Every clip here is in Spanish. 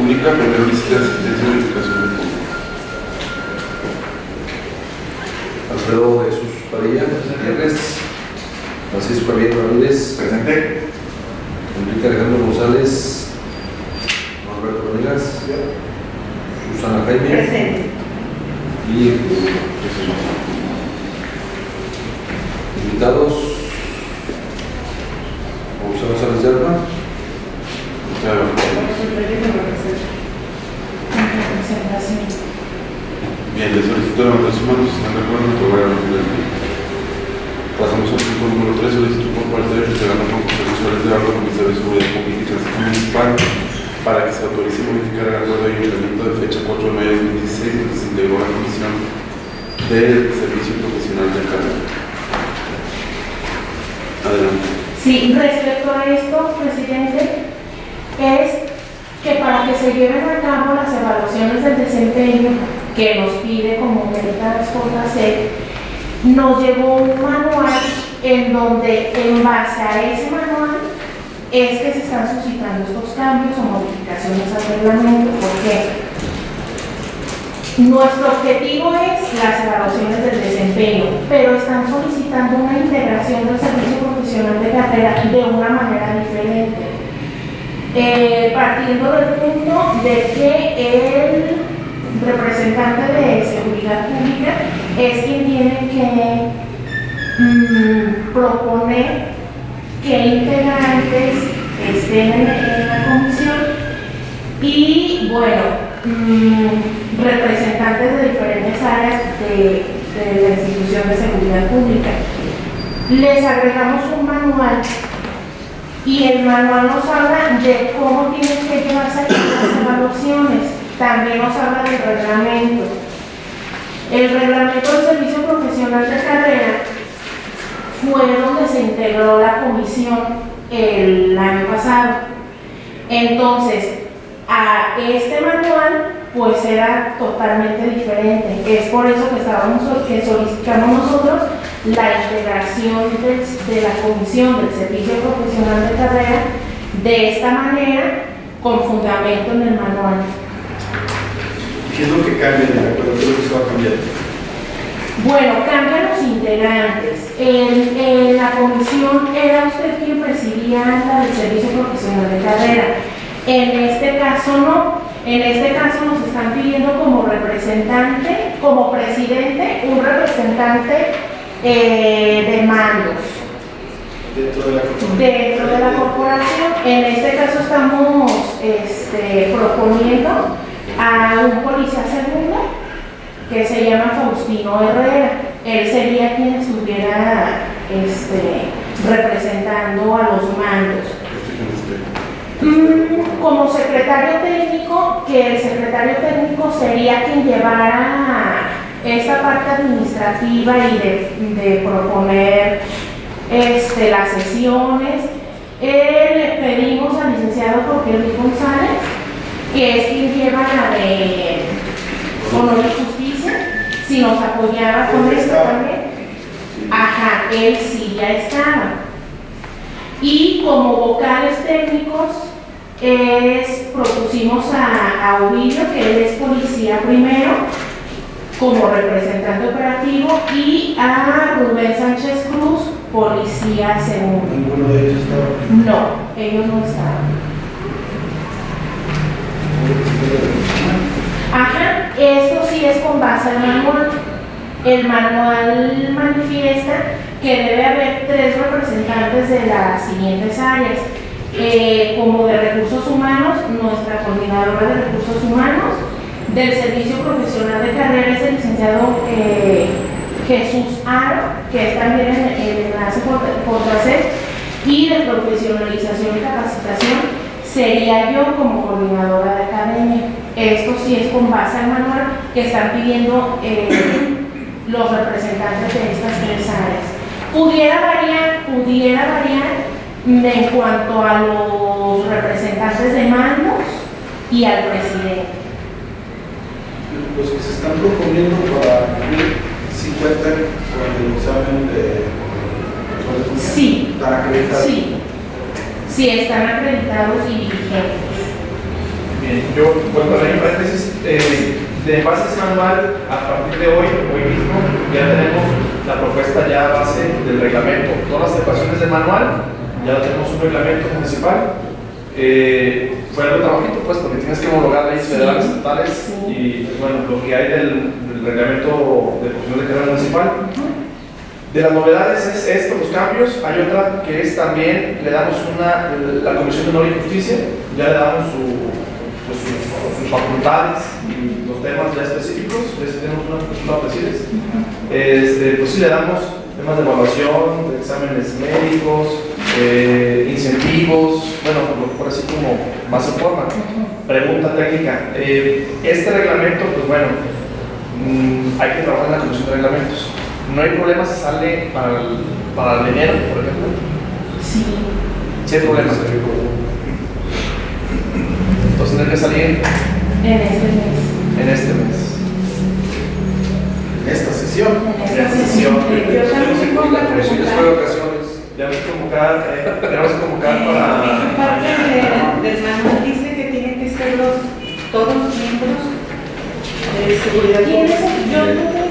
Pública, primero licita de asistencia y verificación de público. Alfredo Jesús Padilla, Gutiérrez. Francisco Javier Ramírez. Presente. Enrique Alejandro González. Norberto Venegas. Susana Jaime. Presente. Y invitados. José González de Alba. Bien, le solicito levantar sus manos, ¿están de acuerdo? Pasamos al punto número 3, solicitud por parte de Restaurante Juan José González de Alba, Comisario de Seguridad Pública y Transición Municipal, para que se autorice modificar el acuerdo de ayuntamiento de fecha 4 de mayo de 2016, donde se integró la Comisión del Servicio Profesional de Carrera. Adelante. Sí, respecto a esto, presidente, es que para que se lleven a cabo las evaluaciones del desempeño que nos pide como Meritas JC, nos llevó un manual en donde, en base a ese manual, es que se están suscitando estos cambios o modificaciones al reglamento. ¿Por qué? Nuestro objetivo es las evaluaciones del desempeño, pero están solicitando una integración del servicio profesional de carrera de una manera diferente. Partiendo del punto de que el representante de seguridad pública es quien tiene que proponer qué integrantes estén en la comisión y, bueno, representantes de diferentes áreas de la institución de seguridad pública. Les agregamos un manual y el manual nos habla de cómo tienen que llevarse a cabo las evaluaciones. También nos habla del reglamento. El reglamento del servicio profesional de carrera fue donde se integró la comisión el año pasado. Entonces, a este manual pues era totalmente diferente. Es por eso que solicitamos nosotros la integración de la comisión del servicio profesional de carrera de esta manera, con fundamento en el manual. ¿Qué es lo que cambia en el acuerdo? ¿Qué es lo que se va a cambiar? Bueno, cambian los integrantes. En la comisión era usted quien presidía la del servicio profesional de carrera. En este caso no. En este caso nos están pidiendo como representante, como presidente, un representante de mandos dentro de la corporación. En este caso estamos proponiendo a un policía segundo que se llama Faustino Herrera. Él sería quien estuviera representando a los mandos. Como secretario técnico, que el secretario técnico sería quien llevara esta parte administrativa y de proponer las sesiones. Le pedimos al licenciado Jorge Luis González, que es quien lleva la de Honor y Justicia, si nos apoyaba con esto también. Ajá, él sí ya estaba. Y como vocales técnicos propusimos a Ovidio, que él es policía primero, como representante operativo, y a Rubén Sánchez Cruz, policía segundo. ¿Ninguno de ellos estaba? No, ellos no estaban. Ajá, esto sí es con base al manual. El manual manifiesta que debe haber 3 representantes de las siguientes áreas. Como de recursos humanos, nuestra coordinadora de recursos humanos, del servicio profesional de carrera es el licenciado Jesús Aro, que es también el enlace por hacer, y de profesionalización y capacitación sería yo como coordinadora de academia. Esto sí es con base al manual que están pidiendo los representantes de estas 3 áreas. Pudiera variar en cuanto a los representantes de mandos y al presidente. Los que se están proponiendo para cumplir 50 con el examen de... Sí. ¿Están acreditados? Sí, sí, están acreditados y vigentes. Bien. Yo, bueno, para paréntesis, de base a ese manual, a partir de hoy mismo, ya tenemos la propuesta ya base del reglamento. Todas las ecuaciones del manual, ya tenemos un reglamento municipal. Fue algo trabajito, pues, porque tienes que homologar leyes federales, estatales y, bueno, lo que hay del reglamento de profesión de carrera municipal. De las novedades es esto, los cambios. Hay otra que es también, le damos la Comisión de Honor y Justicia, ya le damos sus facultades y los temas ya específicos. Tenemos una persona presides. Pues sí, le damos temas de evaluación, de exámenes médicos, incentivos, bueno, por así como más en forma. Pregunta técnica. Este reglamento, pues bueno, hay que trabajar en la Comisión de Reglamentos. No hay problema si sale para el enero, por ejemplo. Sí. Sí hay problemas. Entonces tiene que salir En este mes. en este mes. En esta sesión. En esta sesión. Yo también pongo la Por eso ya fue de vacaciones. Tenemos que convocar para... En parte del manual dice que tienen que ser todos los miembros de seguridad ¿Quién es pública. el? Yo no tengo.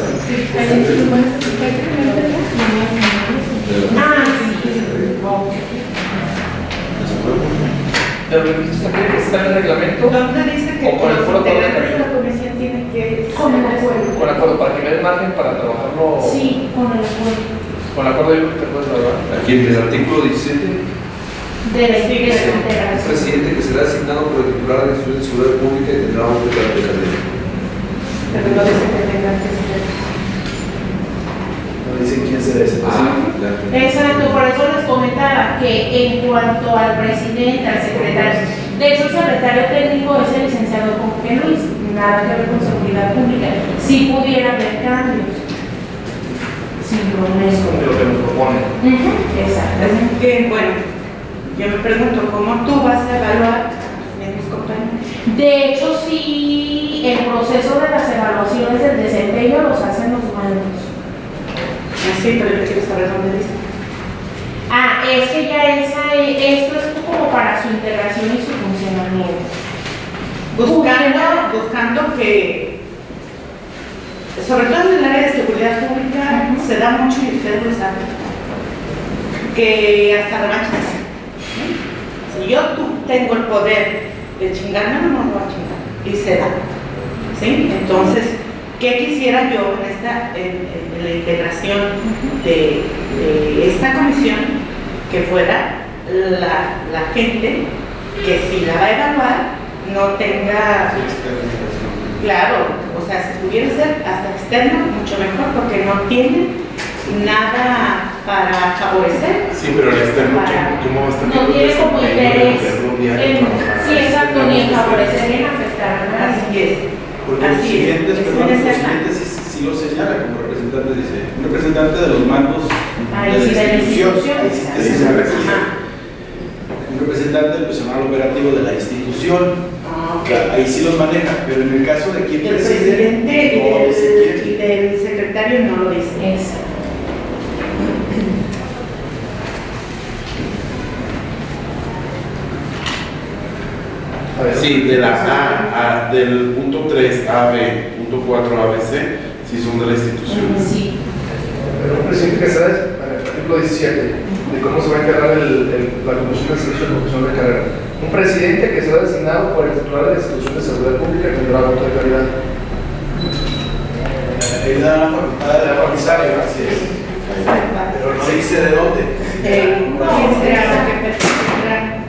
Ah, sí. ¿Pero está en el reglamento? ¿Dónde dice que O con el los foro todo integrantes de el la comisión tienen que Con el acuerdo. Con acuerdo, para que me dé margen para trabajarlo. Sí, con el acuerdo. Con acuerdo yo creo que te puedes grabar. Aquí en el artículo 17, De la un integración. presidente que será asignado por el titular de la Institución de Seguridad Pública y tendrá un decreto de cadena. Pero no dice que tengan que ser. No dicen quién será ese. Claro. Exacto, por eso les comentaba que en cuanto al presidente, al secretario, de hecho el secretario técnico es el licenciado Jorge Luis, nada que ver con seguridad pública, si pudiera haber cambios, sin problema. Es como lo que nos proponen. Exacto. Así que, bueno, yo me pregunto, ¿cómo tú vas a evaluar a mis compañeros? De hecho, sí, el proceso de las evaluaciones del desempeño los hacen los mandos. Sí, pero yo quiero saber dónde dice. Ah, es que ya esto es como para su integración y su funcionamiento. Buscando que, sobre todo en el área de seguridad pública, se da mucho y ustedes lo saben, que hasta revanchas. Si yo tengo el poder de chingarme, no me voy a chingar. Y se da. ¿Sí? Entonces, ¿qué quisiera yo en la integración de esta comisión? Que fuera la gente que si la va a evaluar no tenga, claro, o sea, si pudiera ser hasta externo, mucho mejor, porque no tiene nada para favorecer. Sí, pero el externo, ¿cómo va a estar? No tiene como interés en, sí, exacto, ni en favorecer ni en afectar a nadie. Así es. Porque los Así es. siguientes, Es perdón, los necesario. siguientes sí lo señala como representante, dice, un representante de los mandos Ahí sí, de la institución. ahí sí que Así se es. señala. Ajá. Un representante del personal operativo de la institución, Ah, ok. ahí sí los maneja, pero en el caso de quien El preside, presidente no dice quién. y del secretario no lo dice. Exacto. A ver, Sí, de la del punto 3 AB, punto 4 ABC, sí son de la institución. Sí. Pero un presidente que sabe, en el artículo 17, de cómo se va a encargar la Comisión de Servicio de Profesión de Carrera. Un presidente que será designado por el titular de la Institución de Seguridad Pública que tendrá voto de calidad. Ahí da la facultad de la comisaria, así es. Pero no dice de dónde. ¿Quién será que perfeccionará?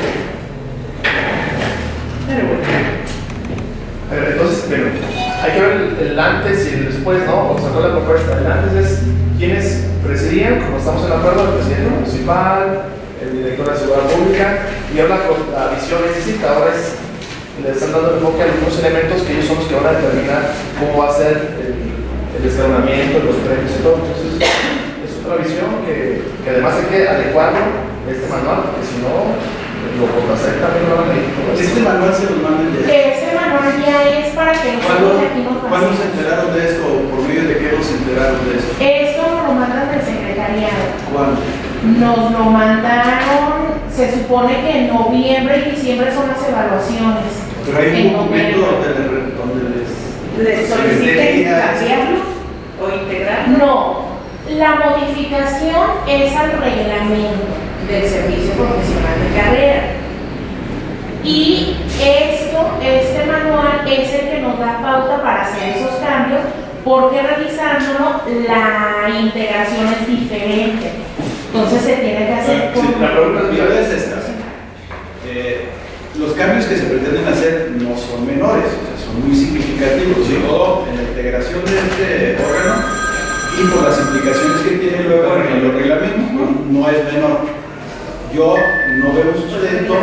Pero bueno. A ver, entonces, bueno, hay que ver el antes y el después, ¿no? O sea, toda la propuesta. El antes es quienes presidían, como estamos en acuerdo, el presidente municipal, el director de seguridad pública, y ahora la visión es distinta. Ahora le están dando enfoque a algunos elementos que ellos son los que van a determinar cómo va a ser el escalonamiento, los premios y todo. Entonces, es otra visión que además hay que adecuarlo a este manual, porque si no, lo fotoset también lo van a medir. Este manual se los mandan ya. Ese manual ya es para que nosotros aquí nos ¿Cuándo se pasemos. enteraron de esto? ¿Por medio de qué nos enteraron de esto? Esto nos lo mandan del secretariado. ¿Cuándo? Nos lo mandaron, Se supone que en noviembre y diciembre son las evaluaciones. Pero hay En un documento noviembre. donde ¿Les soliciten cambiarlo o integrarlo? No, la modificación es al reglamento del servicio profesional de carrera. Y este manual es el que nos da pauta para hacer esos cambios, porque revisándolo la integración es diferente. Entonces se tiene que hacer Sí, con... la pregunta es esta. Los cambios que se pretenden hacer no son menores, o sea, son muy significativos, sobre todo en la integración de este órgano y por las implicaciones que tiene luego en los reglamentos, no es menor. Yo no veo un sustento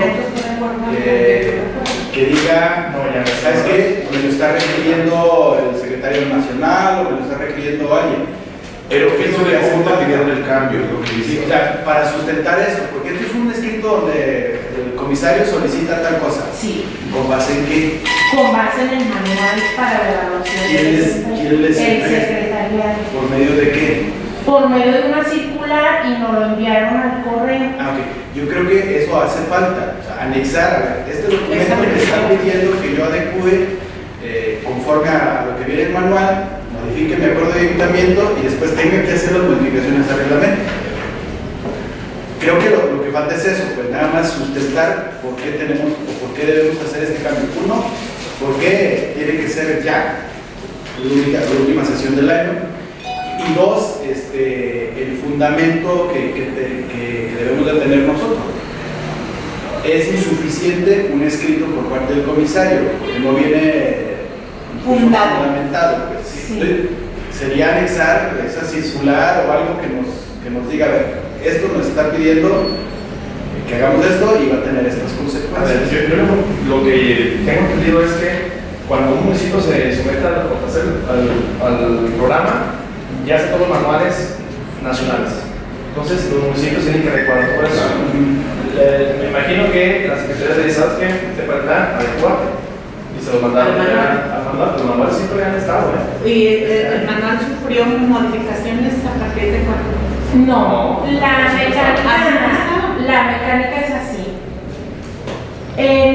que diga, No, ya no. ¿sabes qué? Me lo está requiriendo el secretario nacional o me lo está requiriendo alguien. Pero ¿qué es eso lo que de hace cómo te falta? pidieron el cambio, es lo que Sí, dice. o sea, para sustentar eso, porque esto es un escrito donde el comisario solicita tal cosa. Sí, ¿Con base en qué? con base en el manual para la evaluación. ¿Quién les el entrega? secretariado. ¿Por medio de qué? Por medio de una circular y nos lo enviaron al correo. Ah, ok. Yo creo que eso hace falta, o sea, anexar, a ver, este documento me está pidiendo que yo adecue conforme a lo que viene el manual, modifique mi acuerdo de ayuntamiento y después tenga que hacer las modificaciones al reglamento. Creo que lo que falta es eso, pues nada más sustentar por qué tenemos o por qué debemos hacer este cambio. Uno, por qué tiene que ser ya la última sesión del año. Y dos, el fundamento que debemos de tener nosotros. Es insuficiente un escrito por parte del comisario, porque no viene fundamentado. Pues. Sí. Sería anexar esa circular o algo que nos diga, a ver, esto nos está pidiendo que hagamos esto y va a tener estas A consecuencias. ver, yo lo que tengo entendido es que cuando un municipio se somete al programa, ya hace todos los manuales nacionales. Entonces, los municipios tienen que recordar por eso. Me imagino que la Secretaría de ¿sabes qué? Te falta adecuar. Y se lo mandaron ya al manual. Los manuales siempre han estado, ¿Y el manual sufrió modificaciones a partir de cuándo? No, la mecánica es así. En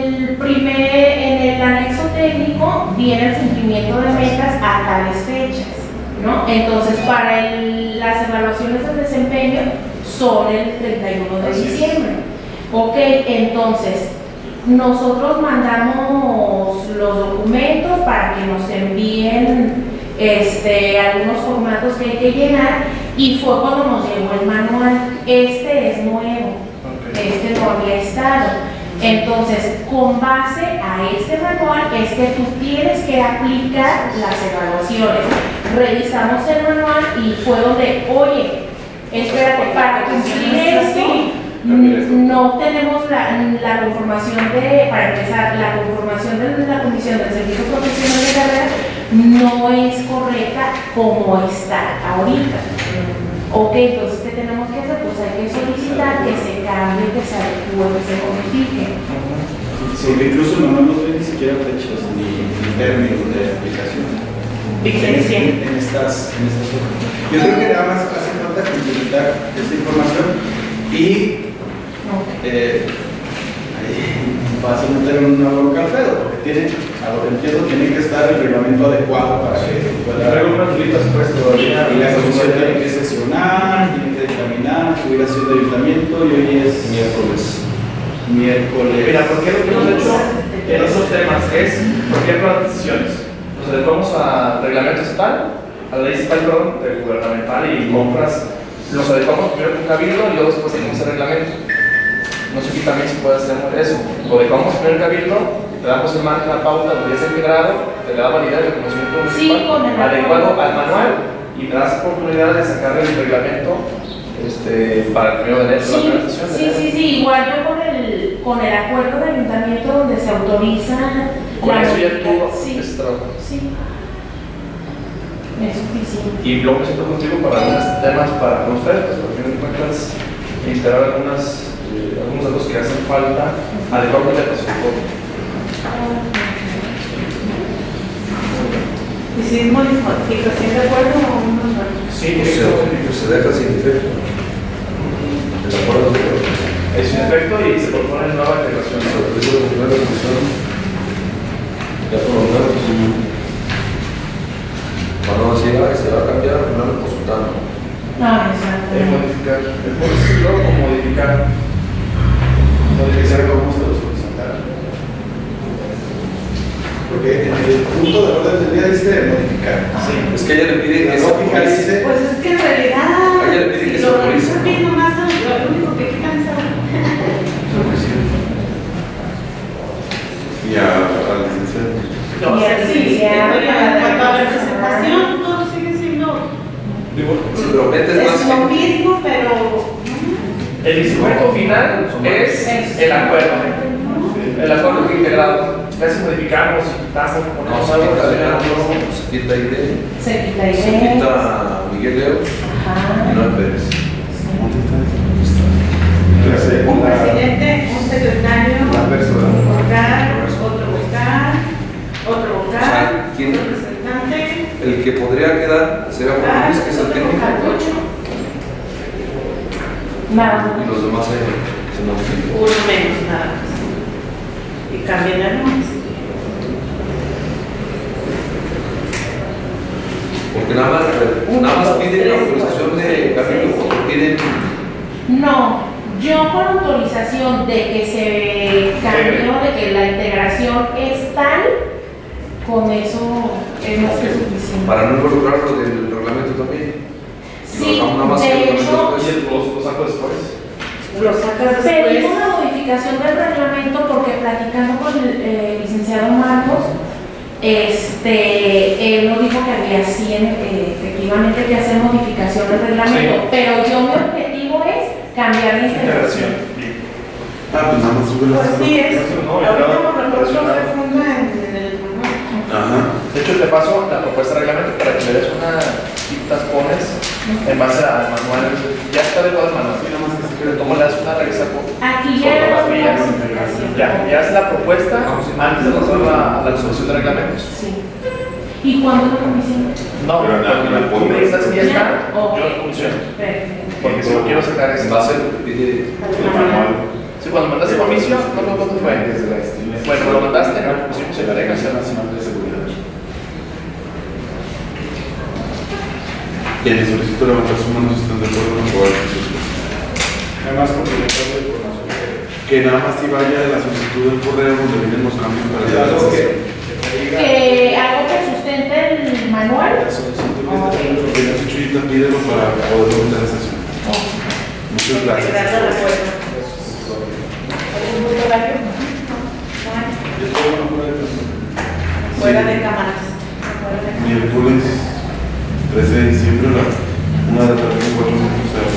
el anexo técnico viene el cumplimiento de metas a tales fechas, ¿no? Entonces, para las evaluaciones de desempeño son el 31 de diciembre. Ok, entonces, nosotros mandamos los documentos para que nos envíen algunos formatos que hay que llenar y fue cuando nos llegó el manual. Este es nuevo, este no había estado. Entonces, con base a este manual es que tú tienes que aplicar las evaluaciones. Revisamos el manual y fue donde, oye, espérate, para cumplir esto, no tenemos la conformación para empezar, la conformación de la Comisión del Servicio Profesional de Carrera no es correcta como está ahorita. Ok, entonces, ¿qué tenemos que hacer? Pues hay que solicitar que se cambie, que se adecue, que se modifique. Sí, incluso no nos ven ni siquiera fechas ni términos de aplicación. Vigencia. En estas hojas. Yo creo que nada más hace falta complementar esta información y vas a meter una bronca al Alfredo, porque a lo que entiendo, tiene que estar el reglamento adecuado para que se pueda. Traigo unas tulitas pues todavía. Y la comisión tiene que sesionar, tiene que dictaminar, subir a ciudad de ayuntamiento y hoy es miércoles. Mira, ¿por qué lo que hemos hecho en esos temas es, por ejemplo, las decisiones? Nos adecuamos al reglamento estatal, a la ley estatal, perdón, del gubernamental y compras, los adecuamos primero con cabildo y luego después tenemos el reglamento. No sé si también se puede hacer eso. Lo adecuamos primero el cabildo, te damos el margen, la pauta, donde ya está integrado, te da validez de conocimiento municipal, adecuado al manual y me das oportunidad de sacar el reglamento para el primero de enero. Sí, igual yo con el acuerdo del ayuntamiento donde se autoriza con eso ya todo sí, es trabajo. Sí, es suficiente. Y luego me siento contigo para algunos temas para con ustedes, pues por fin de cuentas integrar algunos datos que hacen falta, adecuadamente a su todo. ¿Y si es modificación de acuerdo o no? Sí, se deja sin efecto. El acuerdo de Es un efecto y se propone nueva integración. Sobre eso de la comisión, ya por lo menos, cuando se va a cambiar, no lo consultamos. No, exacto. Modificar. Es luego como modificar. Modificar cómo se los presentaron. Porque en el punto de orden del día dice modificar. Sí. Es que ella le pide que se lógica autorice. dice. Pues es que en realidad, Ella le pide que si se lo autorice, revisas ¿no? bien, nomás lo único que quitan es Y al licenciado. No, y así, licenciado, y en cuanto a la presentación, todo sigue siendo Sí, pero metes es más. lo mismo, pero el instrumento final es el acuerdo. El acuerdo que integrado. A veces modificamos, quitamos, No, ponemos se algo, quita relacionamos. Alejandro, se quita Irene, Se quita se idea. quita Miguel Leo Ajá. y Noel Pérez. un presidente, un secretario, La persona. un vocal, otro vocal, otro O vocal, sea, ¿quién? otro representante, El que podría quedar sería Juan vocal, Luis, que es el otro técnico, vocal, Nada. y los demás se nos uno menos nada más. Y cambian el nombre. Porque nada más piden la autorización de Camilo, porque piden. No, yo con autorización de que se cambió, de que la integración es tal, con eso es más que suficiente. Para no involucrar lo del reglamento también. Sí, Nada más de el reglamento hecho, después. Lo saco después. Lo sacas pedimos después. una modificación del reglamento porque platicando con el licenciado Marcos, él nos dijo que había sí, efectivamente que hacer modificación del reglamento, Sí. pero yo mi objetivo es cambiar la integración. Ah, pues nada más sube la Pues sí, es. No, Ahorita no, por lo pronto se funda en el manual. Ajá. De hecho, te paso la propuesta de reglamento para que le des una quitas, pones en base al manual. Ya está de todas maneras. Le tomo le das una revisa con Aquí ya era una fotografías. modificación. Ya es la propuesta antes de pasar a la resolución de reglamentos. Sí. ¿Y cuándo la comisión? No, Pero en tú me dices que ya está, Ok. yo la comisión. Perfecto. Porque si lo quiero sacar es En base a lo que pide. Sí, cuando mandaste el oficio, no me acuerdo cuándo fue. Bueno, lo mandaste, lo pusimos en la Delegación Nacional de Seguridad. Y en el solicitud de levantar su mano si están de acuerdo con aprobar el solicitud. Además, complementar la información Que nada más si vaya la solicitud del correo donde vienen los cambios para la algo sesión. Algo que sustente el manual. la solicitud que está teniendo. Que nos Chuyita, pídelo para poder meter la sesión. Muchas gracias. Gracias, recuerdo. ¿Algún punto horario? Yo estoy en una prueba de presentación. Fuera de cámaras. Fuera de cámaras. Miércoles 13 de diciembre a las 1 de la tarde, 4 minutos.